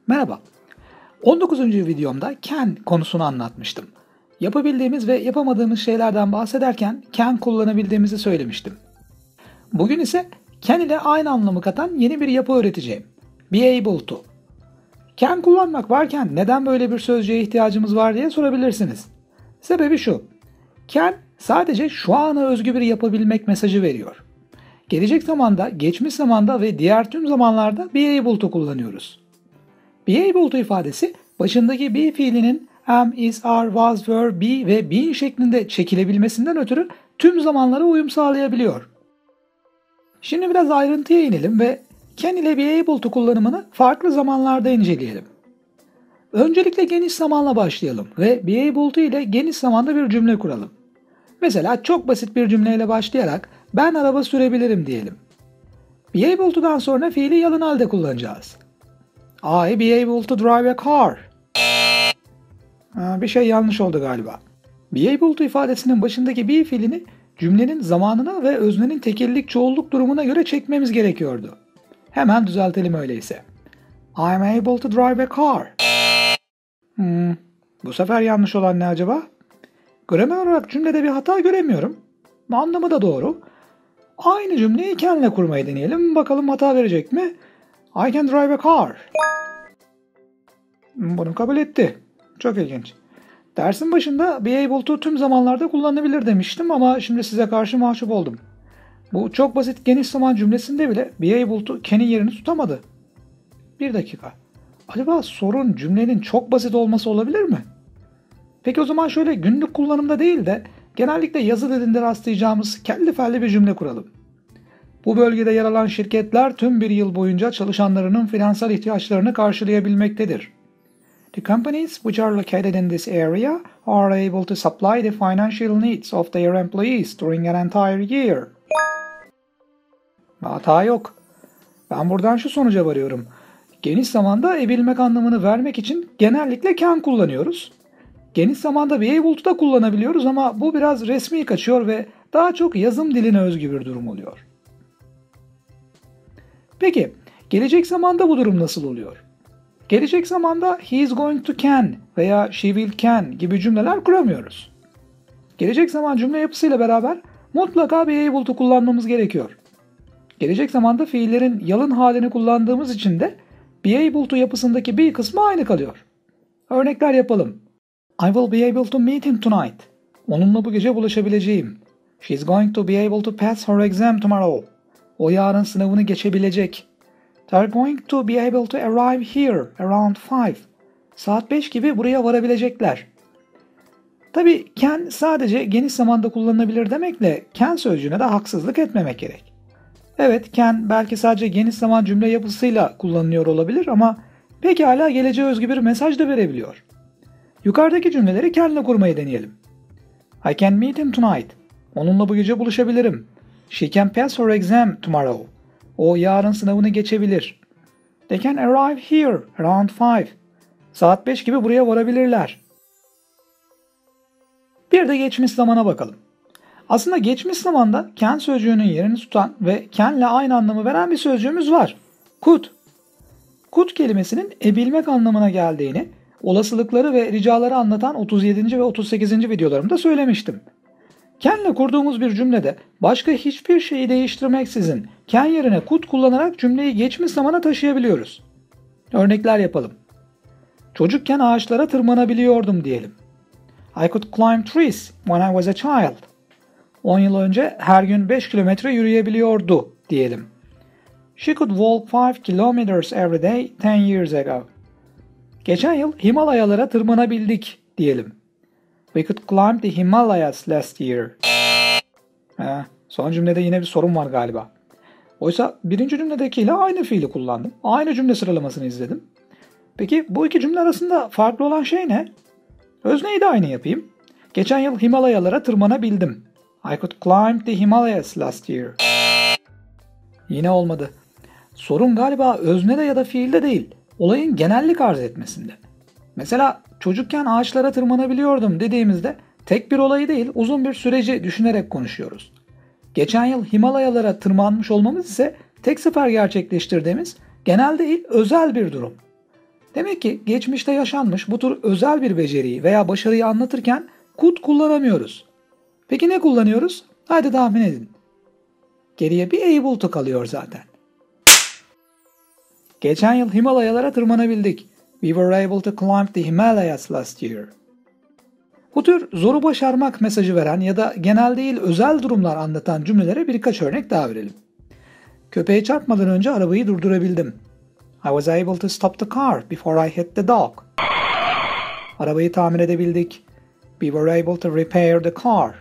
Merhaba. 19. videomda can konusunu anlatmıştım. Yapabildiğimiz ve yapamadığımız şeylerden bahsederken can kullanabildiğimizi söylemiştim. Bugün ise can ile aynı anlamı katan yeni bir yapı öğreteceğim. Be able to. Can kullanmak varken neden böyle bir sözcüğe ihtiyacımız var diye sorabilirsiniz. Sebebi şu. Can sadece şu ana özgü bir yapabilmek mesajı veriyor. Gelecek zamanda, geçmiş zamanda ve diğer tüm zamanlarda be able to kullanıyoruz. Be able to ifadesi başındaki be fiilinin am, is, are, was, were, be ve being şeklinde çekilebilmesinden ötürü tüm zamanlara uyum sağlayabiliyor. Şimdi biraz ayrıntıya inelim ve can ile be able to kullanımını farklı zamanlarda inceleyelim. Öncelikle geniş zamanla başlayalım ve be able to ile geniş zamanda bir cümle kuralım. Mesela çok basit bir cümleyle başlayarak ben araba sürebilirim diyelim. Be able to'dan sonra fiili yalın halde kullanacağız. I be able to drive a car. Bir şey yanlış oldu galiba. Be able to ifadesinin başındaki be fiilini cümlenin zamanına ve öznenin tekillik çoğulluk durumuna göre çekmemiz gerekiyordu. Hemen düzeltelim öyleyse. I'm able to drive a car. Bu sefer yanlış olan ne acaba? Gramer olarak cümlede bir hata göremiyorum. Anlamı da doğru. Aynı cümleyi can'le kurmayı deneyelim. Bakalım hata verecek mi? I can drive a car. Bunu kabul etti. Çok ilginç. Dersin başında be able to tüm zamanlarda kullanılabilir demiştim ama şimdi size karşı mahcup oldum. Bu çok basit geniş zaman cümlesinde bile be able to can'in yerini tutamadı. Bir dakika. Acaba sorun cümlenin çok basit olması olabilir mi? Peki o zaman şöyle günlük kullanımda değil de genellikle yazı dilinde rastlayacağımız kelli felli bir cümle kuralım. Bu bölgede yer alan şirketler tüm bir yıl boyunca çalışanlarının finansal ihtiyaçlarını karşılayabilmektedir. The companies which are located in this area are able to supply the financial needs of their employees during an entire year. Hata yok. Ben buradan şu sonuca varıyorum. Geniş zamanda ebilmek anlamını vermek için genellikle can kullanıyoruz. Geniş zamanda be able to da kullanabiliyoruz ama bu biraz resmi kaçıyor ve daha çok yazım diline özgü bir durum oluyor. Peki, gelecek zamanda bu durum nasıl oluyor? Gelecek zamanda he is going to can veya she will can gibi cümleler kuramıyoruz. Gelecek zaman cümle yapısıyla beraber mutlaka be able to kullanmamız gerekiyor. Gelecek zamanda fiillerin yalın halini kullandığımız için de be able to yapısındaki be kısmı aynı kalıyor. Örnekler yapalım. I will be able to meet him tonight. Onunla bu gece buluşabileceğim. She is going to be able to pass her exam tomorrow. O yarın sınavını geçebilecek. They're going to be able to arrive here around 5. Saat 5 gibi buraya varabilecekler. Tabii can sadece geniş zamanda kullanılabilir demekle can sözcüğüne de haksızlık etmemek gerek. Evet, can belki sadece geniş zaman cümle yapısıyla kullanılıyor olabilir ama pekala geleceğe özgü bir mesaj da verebiliyor. Yukarıdaki cümleleri can'le kurmayı deneyelim. I can meet him tonight. Onunla bu gece buluşabilirim. She can pass her exam tomorrow. O yarın sınavını geçebilir. They can arrive here around 5. Saat 5 gibi buraya varabilirler. Bir de geçmiş zamana bakalım. Aslında geçmiş zamanda can sözcüğünün yerini tutan ve can'le aynı anlamı veren bir sözcüğümüz var. Could. Could kelimesinin ebilmek anlamına geldiğini, olasılıkları ve ricaları anlatan 37. ve 38. videolarımda söylemiştim. Can'le kurduğumuz bir cümlede başka hiçbir şeyi değiştirmeksizin can yerine could kullanarak cümleyi geçmiş zamana taşıyabiliyoruz. Örnekler yapalım. Çocukken ağaçlara tırmanabiliyordum diyelim. I could climb trees when I was a child. 10 yıl önce her gün 5 kilometre yürüyebiliyordu diyelim. She could walk 5 kilometers every day 10 years ago. Geçen yıl Himalayalara tırmanabildik diyelim. We could climb the Himalayas last year. Son cümlede yine bir sorun var galiba. Oysa birinci cümledekiyle aynı fiili kullandım. Aynı cümle sıralamasını izledim. Peki bu iki cümle arasında farklı olan şey ne? Özneyi de aynı yapayım. Geçen yıl Himalayalara tırmanabildim. I could climb the Himalayas last year. Yine olmadı. Sorun galiba öznede ya da fiilde değil. Olayın genellik arz etmesinde. Mesela çocukken ağaçlara tırmanabiliyordum dediğimizde tek bir olayı değil uzun bir süreci düşünerek konuşuyoruz. Geçen yıl Himalayalara tırmanmış olmamız ise tek sefer gerçekleştirdiğimiz genel değil özel bir durum. Demek ki geçmişte yaşanmış bu tür özel bir beceriyi veya başarıyı anlatırken could kullanamıyoruz. Peki ne kullanıyoruz? Hadi tahmin edin. Geriye bir able to kalıyor zaten. Geçen yıl Himalayalara tırmanabildik. We were able to climb the Himalayas last year. Bu tür zoru başarmak mesajı veren ya da genel değil özel durumlar anlatan cümlelere birkaç örnek daha verelim. Köpeğe çarpmadan önce arabayı durdurabildim. I was able to stop the car before I hit the dog. Arabayı tamir edebildik. We were able to repair the car.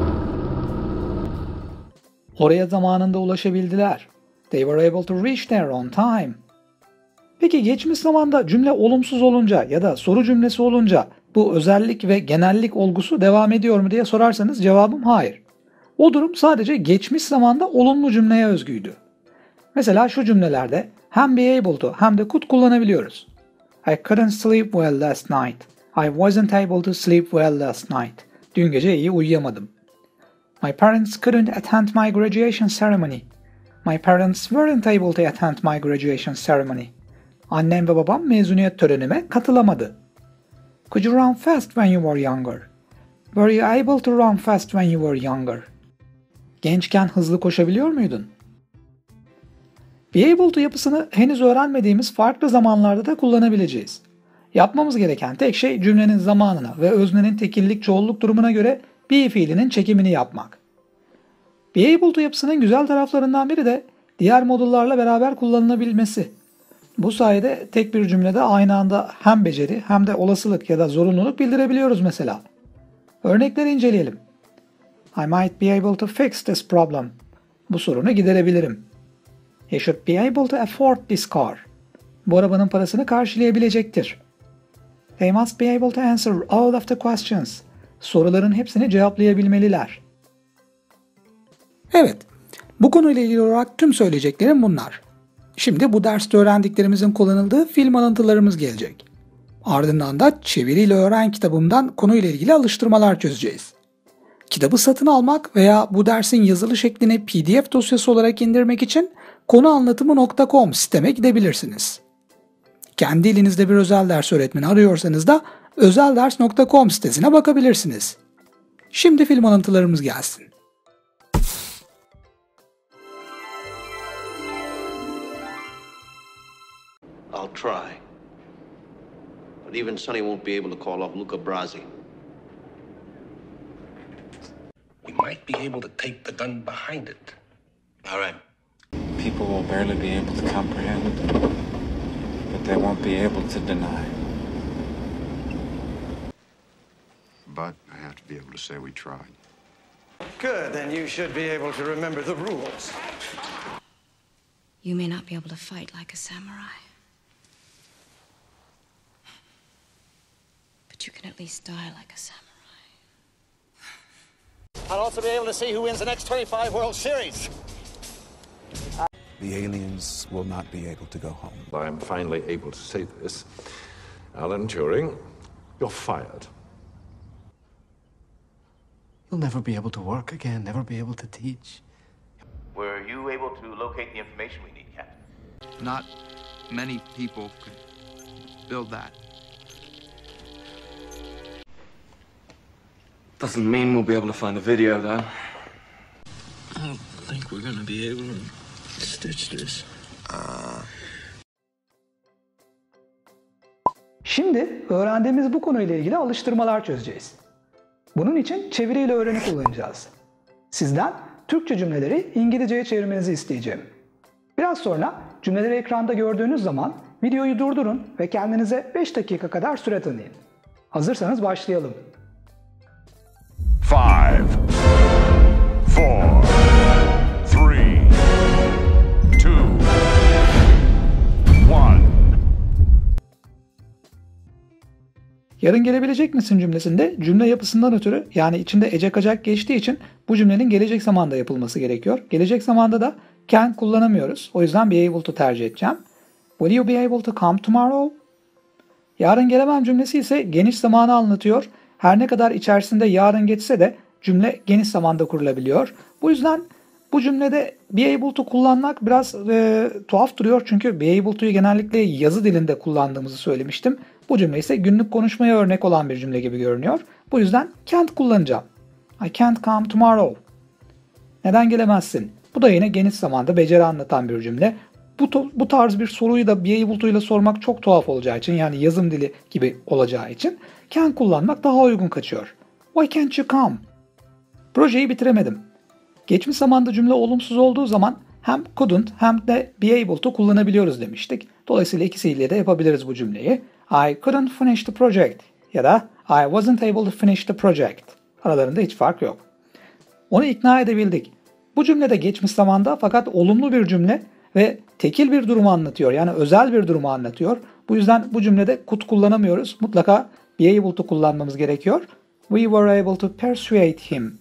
Oraya zamanında ulaşabildiler. They were able to reach there on time. Peki geçmiş zamanda cümle olumsuz olunca ya da soru cümlesi olunca bu özellik ve genellik olgusu devam ediyor mu diye sorarsanız cevabım hayır. O durum sadece geçmiş zamanda olumlu cümleye özgüydü. Mesela şu cümlelerde hem be able to hem de could kullanabiliyoruz. I couldn't sleep well last night. I wasn't able to sleep well last night. Dün gece iyi uyuyamadım. My parents couldn't attend my graduation ceremony. My parents weren't able to attend my graduation ceremony. Annem ve babam mezuniyet törenime katılamadı. Could you run fast when you were younger? Were you able to run fast when you were younger? Gençken hızlı koşabiliyor muydun? Be able to yapısını henüz öğrenmediğimiz farklı zamanlarda da kullanabileceğiz. Yapmamız gereken tek şey cümlenin zamanına ve öznenin tekillik çoğulluk durumuna göre be fiilinin çekimini yapmak. Be able to yapısının güzel taraflarından biri de diğer modullarla beraber kullanılabilmesi. Bu sayede tek bir cümlede aynı anda hem beceri hem de olasılık ya da zorunluluk bildirebiliyoruz mesela. Örnekleri inceleyelim. I might be able to fix this problem. Bu sorunu giderebilirim. He should be able to afford this car. Bu arabanın parasını karşılayabilecektir. They must be able to answer all of the questions. Soruların hepsini cevaplayabilmeliler. Evet, bu konuyla ilgili olarak tüm söyleyeceklerim bunlar. Şimdi bu derste öğrendiklerimizin kullanıldığı film alıntılarımız gelecek. Ardından da Çeviriyle Öğren kitabımdan konuyla ilgili alıştırmalar çözeceğiz. Kitabı satın almak veya bu dersin yazılı şeklini PDF dosyası olarak indirmek için konuanlatımı.com siteme gidebilirsiniz. Kendi elinizde bir özel ders öğretmeni arıyorsanız da özelders.com sitesine bakabilirsiniz. Şimdi film alıntılarımız gelsin. I'll try. But even Sonny won't be able to call off Luca Brasi. We might be able to take the gun behind it. All right. People will barely be able to comprehend, but they won't be able to deny. But I have to be able to say we tried. Good, then you should be able to remember the rules. You may not be able to fight like a samurai, but you can at least die like a samurai. I'll also be able to see who wins the next 25 World Series. The aliens will not be able to go home. I am finally able to say this. Alan Turing, you're fired. You'll never be able to work again, never be able to teach. Were you able to locate the information we need, Captain? Not many people could build that. Doesn't mean we'll be able to find the video, though. I don't think we're gonna be able to stitch this. Şimdi öğrendiğimiz bu konuyla ilgili alıştırmalar çözeceğiz. Bunun için çeviriyle öğreni kullanacağız. Sizden Türkçe cümleleri İngilizceye çevirmenizi isteyeceğim. Biraz sonra cümleleri ekranda gördüğünüz zaman videoyu durdurun ve kendinize 5 dakika kadar süre tanıyın. Hazırsanız başlayalım. 5, 4, 3, 2, 1. Yarın gelebilecek misin cümlesinde cümle yapısından ötürü yani içinde ecek acak geçtiği için bu cümlenin gelecek zamanda yapılması gerekiyor. Gelecek zamanda da can kullanamıyoruz. O yüzden be able to tercih edeceğim. Will you be able to come tomorrow? Yarın gelemem cümlesi ise geniş zamanı anlatıyor. Her ne kadar içerisinde yarın geçse de cümle geniş zamanda kurulabiliyor. Bu yüzden Bu cümlede be able to kullanmak biraz tuhaf duruyor. Çünkü be able to'yu genellikle yazı dilinde kullandığımızı söylemiştim. Bu cümle ise günlük konuşmaya örnek olan bir cümle gibi görünüyor. Bu yüzden can't kullanacağım. I can't come tomorrow. Neden gelemezsin? Bu da yine geniş zamanda beceri anlatan bir cümle. Bu tarz bir soruyu da be able to ile sormak çok tuhaf olacağı için, yani yazım dili gibi olacağı için can kullanmak daha uygun kaçıyor. Why can't you come? Projeyi bitiremedim. Geçmiş zamanda cümle olumsuz olduğu zaman hem couldn't hem de be able to kullanabiliyoruz demiştik. Dolayısıyla ikisiyle de yapabiliriz bu cümleyi. I couldn't finish the project ya da I wasn't able to finish the project. Aralarında hiç fark yok. Onu ikna edebildik. Bu cümlede geçmiş zamanda fakat olumlu bir cümle ve tekil bir durumu anlatıyor. Yani özel bir durumu anlatıyor. Bu yüzden bu cümlede could kullanamıyoruz. Mutlaka be able to kullanmamız gerekiyor. We were able to persuade him.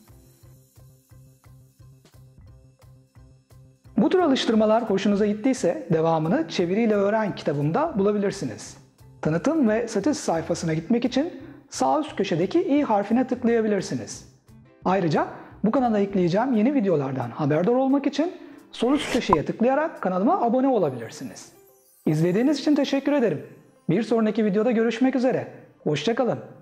Bu tür alıştırmalar hoşunuza gittiyse devamını Çeviriyle Öğren kitabımda bulabilirsiniz. Tanıtım ve satış sayfasına gitmek için sağ üst köşedeki i harfine tıklayabilirsiniz. Ayrıca bu kanala ekleyeceğim yeni videolardan haberdar olmak için sol üst köşeye tıklayarak kanalıma abone olabilirsiniz. İzlediğiniz için teşekkür ederim. Bir sonraki videoda görüşmek üzere. Hoşça kalın.